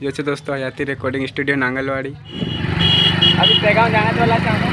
जो छे दोस्तों हयाती रिकॉर्डिंग स्टूडियो नांगलवाड़ी। अभी पेगांव जाने वाला चाहूँ।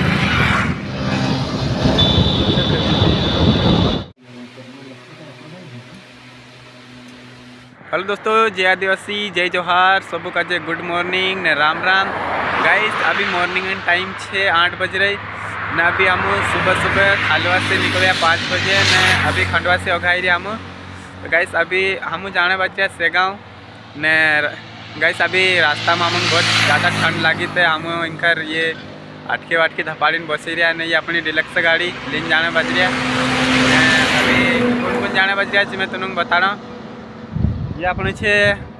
हेलो दोस्तों, जय आदिवासी, जय जोहार, सबू का जय गुड मॉर्निंग ने राम राम गाइस। अभी मॉर्निंग टाइम छे 8 बज रही ने अभी हम सुबह सुबह खालवा से निकले 5 बजे ने अभी खंडवा से ओघाई हम। तो गाइस अभी हम जाने बचे सेगांव ने गाइस अभी रास्ता में हम बहुत ज़्यादा ठंड लगी थे। हम इनकर ये अटके वाटके धपाड़ी बसी रहा नहीं अपनी डिलक्स गाड़ी लेन जाने बज रहा। अभी कौन कौन जाने बज रहा मैं तुमको बता रहा हूँ। ये अपने छे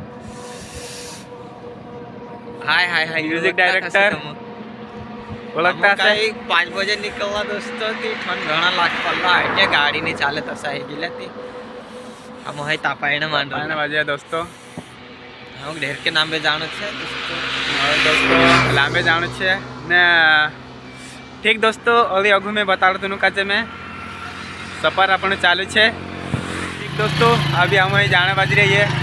हाय हाय हाय म्यूजिक डायरेक्टर ओळखता काही 5 बजे निकलला दोस्तों ती ठंड घणा लाग पडला है गाड़ी नहीं चाले तसा है गेला ती हम है तापायने मांडने बजे दोस्तों। हम ढेर के नाम पे जानो छे दोस्तों लांबे जानो छे ने ठीक दोस्तों। अभी अगु में बता दूँ काजे में सफर अपन चालू छे ठीक दोस्तों। अभी हम जाने बाज रही है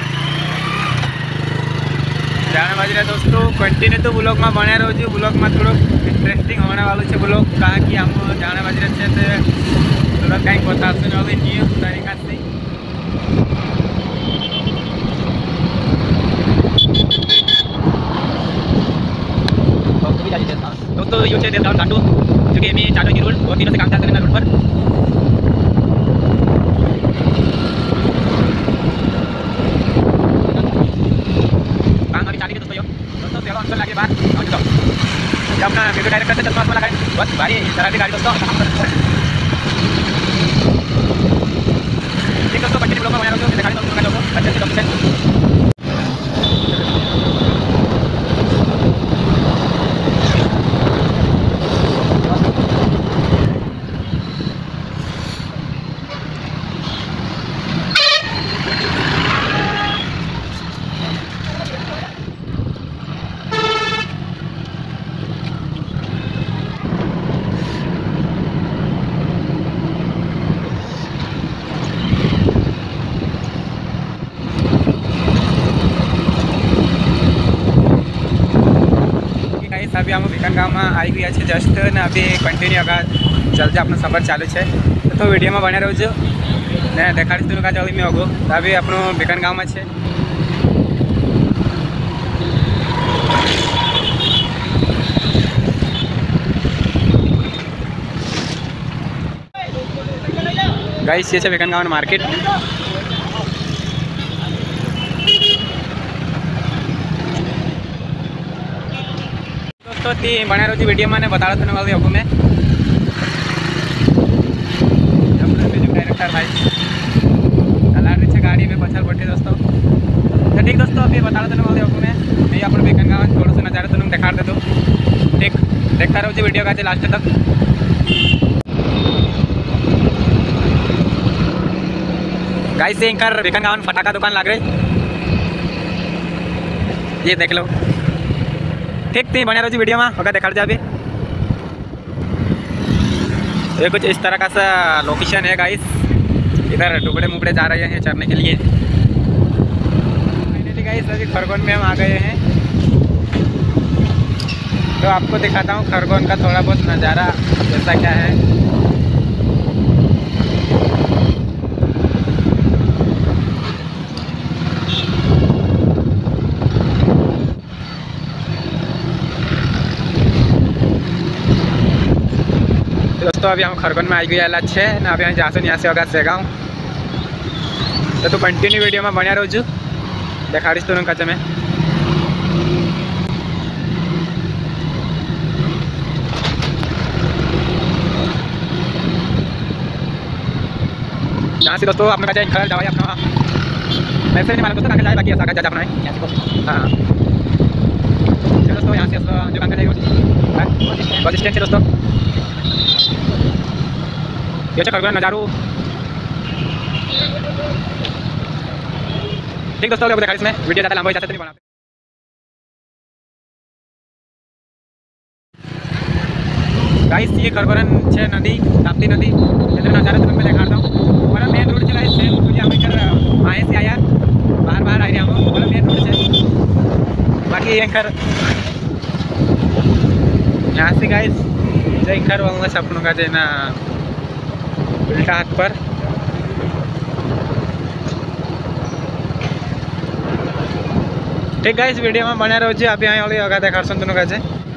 दोस्तों। कंटिन्यू तो ब्लॉग में बने रहो जो ब्लॉग में थोड़ा इंटरेस्टिंग होने वालों है ब्लॉग कहाँ कि हम जाने बाज रहे थे थोड़ा कहीं बता अभी न्यू तरीका से। दोस्तों ये है देवगांव घाटू जो कि हमें चालू की रोड बहुत दिनों से काम चल रहा है रोड पर। काम अभी चालू है दोस्तों सेवा अंचल लगे बाहर अपना वीडियो डायरेक्टर से चश्मा लगा बहुत भारी तरह गाड़ी दोस्तों। ठीक दोस्तों कंटिन्यू ब्लॉग में बना रहो दिखा दो अच्छे अच्छे लोकेशन। अभी हम भिकन गाँव में आई गया है जस्ट ने अभी कंटिन्यू अगर चलते अपना सफर चालू है तो वीडियो में बने रहो ने देखा तुम का जल्दी में होगो। तो अभी अपनो भिकन गाँव में छे गाइस ये भिकन गाँव मार्केट। दोस्तों ती बना रही वीडियो मैंने बता रहा था वाली अगू में म्यूजिक डायरेक्टर भाई चला रही है गाड़ी में पछल बैठे दोस्तों। तो ठीक दोस्तों अभी बता रहा था वाली अगू में मैं अपने भिकन गाँव थोड़ा सा नज़ारा तुम दिखा दे दो ठीक देखता रहो वीडियो का लास्ट तक। गाइस से इनकर भिकन गाँव में फटाका दुकान लग रही ये देख लो ठीक थी बने रहो वीडियो में होगा देखा जाए। ये कुछ इस तरह का सा लोकेशन है गाइस। इधर टुकड़े मुकड़े जा रहे हैं चरने के लिए। फाइनली गाइस अभी खरगोन में हम आ गए हैं तो आपको दिखाता हूँ खरगोन का थोड़ा बहुत नज़ारा जैसा क्या है। दोस्तों अभी हम खरगोन में आई गई अच्छे ना अभी यहाँ से होगा सेगांव। तो कंटिन्यू वीडियो में बना रहो देखा रही तुम कचे में। यहाँ से दोस्तों अपने कचे घर जाओ अपना वैसे नहीं मालूम दोस्तों कहाँ जाए बाकी ऐसा जा अपना हाँ दोस्तों। यहाँ से जो कहाँ जाएगा बस स्टैंड से दोस्तों ये खरगोन नज़ारू ठीक दोस्तों देखा इसमें वीडियो ज़्यादा लंबा नहीं बना। गाइस ये खरगोन छे नदी ताप्ती नदी इधर नज़ारा तुम्हें दिखाता हूँ। बड़ा मेन रोड चला है सेम मुझे हमें आए से आया बाहर बाहर आ रहे हम बड़ा मेन रोड से कि यहाँ से गाइस जयकर वाला सपनों का देना उल्टा हाथ पर। ठीक गाइस वीडियो में बने रहो। अभी यहाँ वाली होगा देखा दोनों का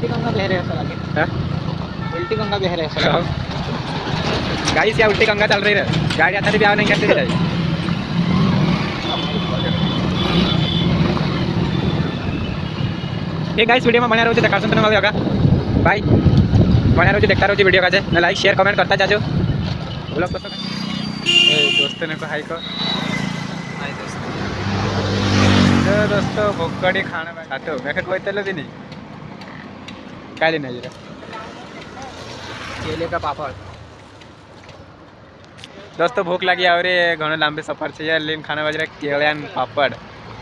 उल्टी गंगा बेहरे गाइस या उल्टी गंगा चल रही है, गाड़ी आता भी नहीं करती है। ये गाइस वीडियो में बने रहो देखा दोनों वाली होगा भाई, बने रहो देखता रहो वीडियो का ना लाइक शेयर कमेंट करता जाओ। ब्लॉग पसंद दोस्तों ने को हाई को दोस्तों भोगड़ी खाना में खाते हो मैं कोई तलो भी नहीं क्या लेना जरा केले का पापड़। दोस्तों भूख लगी और ये घणो लंबे सफर से लेन खाना बज रहा केले पापड़।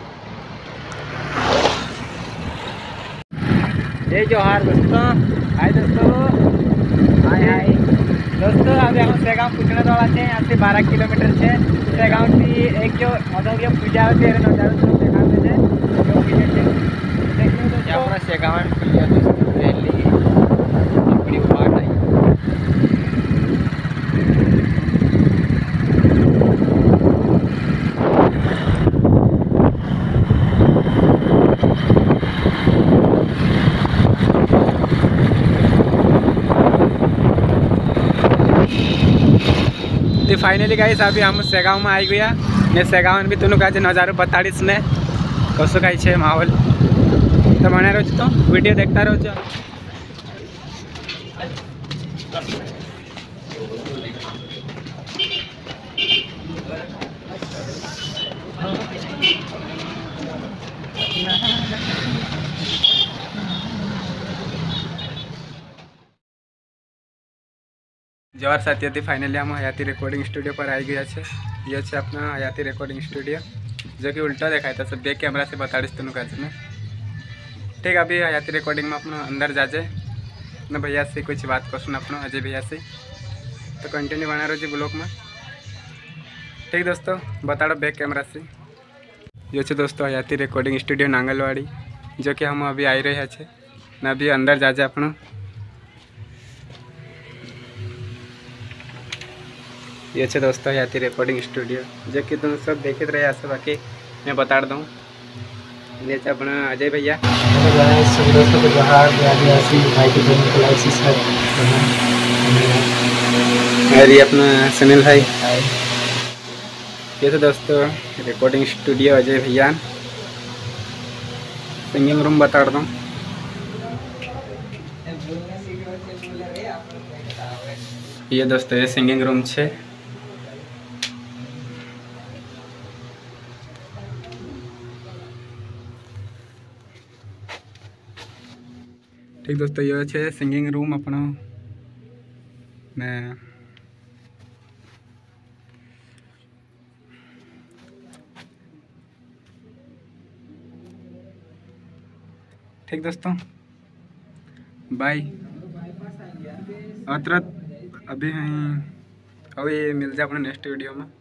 जय जोहार दोस्तों। हाय दोस्तों, हाय हाय दोस्तों। अभी हम सेगांव पूछने वाला थे, यहाँ से 12 किलोमीटर से सेगांव की एक जो मतलब ये पूजा होती है नजारा तो देखा मुझे जो पूजा थे यहाँ पर सेगांव में पूजा दोस्तों रैली बड़ी बात आई। तो फाइनली गाइस अभी हम सेगांव में आई गया ने सेगांव में भी तुम लोग नज़ारो बताड़ीस ने कसो कहीं है माहौल तो बने रहो तो वीडियो देखता रहो। जवार साथी फाइनली हम हयाती रिकॉर्डिंग स्टूडियो पर आई गया है। ये है अपना हयाती रिकॉर्डिंग स्टूडियो जो कि उल्टा देखा था सब बैक कैमरा से बताड़ीस तुम काज में। ठीक अभी हयाती रिकॉर्डिंग में अपना अंदर जा जाए ना भैया से कुछ बात कर अपना अजय भैया से तो कंटिन्यू बना रहो जी ब्लॉग में। ठीक दोस्तों बताड़ो बैक कैमरा से। ये है दोस्तों हयाती रिकॉर्डिंग स्टूडियो नांगलवाड़ी जो कि हम अभी आई रहे हैं ना अभी अंदर जा जाए अपना। ये है दोस्तों हयाती रिकॉर्डिंग स्टूडियो जो कि तुम सब देख रहे हैं बाकी मैं बता दूँ। ये अपना अजय भैया सभी दोस्तों को जोहार भाई की और ये अपना सुनील भाई। ये तो दोस्तों रिकॉर्डिंग स्टूडियो अजय भैया। सिंगिंग रूम बता दूँ। ये दोस्तों ये सिंगिंग रूम है। ठीक दोस्तों ये है सिंगिंग रूम अपना मैं ठीक दोस्तों बाय अभी हैं और ये मिल जाए अपने नेक्स्ट वीडियो में।